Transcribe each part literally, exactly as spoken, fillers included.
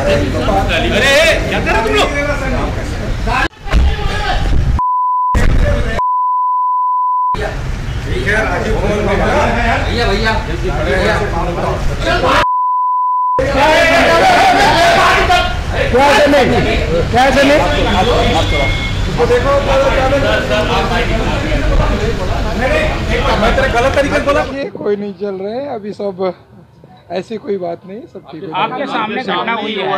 अरे क्या कर रहे तुम लोग? भैया भैया क्या चले क्या चले देखो मैं तेरे गलत तरीके से बोला। ये कोई नहीं चल रहे हैं अभी, सब ऐसी कोई बात नहीं, सब ठीक है। आपके सामने घटना हुई है।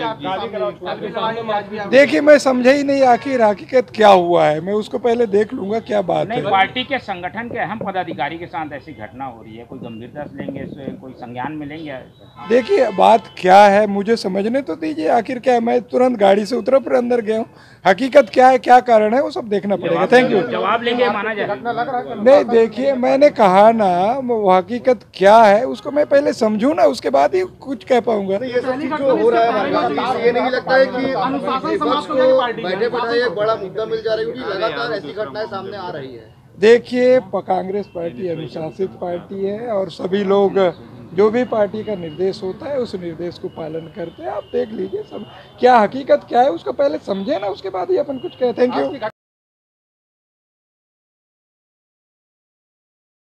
देखिए मैं समझा ही नहीं आखिर हकीकत क्या हुआ है, मैं उसको पहले देख लूंगा क्या बात नहीं, है। पार्टी के संगठन के अहम पदाधिकारी के साथ ऐसी घटना हो रही है, कोई गंभीरता से लेंगे, इससे कोई संज्ञान में लेंगे? देखिए बात क्या है मुझे समझने तो दीजिए, आखिर क्या है। मैं तुरंत गाड़ी से उतरा फिर अंदर गया हूँ, हकीकत क्या है क्या कारण है वो सब देखना पड़ेगा। Thank you. जवाब लेंगे माना जाए? नहीं देखिए मैंने कहा ना वो हकीकत क्या है उसको मैं पहले समझूं ना, उसके बाद ही कुछ कह पाऊंगा। ये सब चीज जो हो रहा है ये नहीं लगता है कि विपक्ष को बैठे बैठाए एक बड़ा मुद्दा मिल जा रहा है, क्योंकि लगातार ऐसी घटनाएं सामने आ रही है। देखिए कांग्रेस पार्टी अनुशासित पार्टी है और सभी लोग जो भी पार्टी का निर्देश होता है उस निर्देश को पालन करते हैं। आप देख लीजिए सब क्या हकीकत क्या है उसको पहले समझे ना, उसके बाद ही अपन कुछ कहें। Thank you.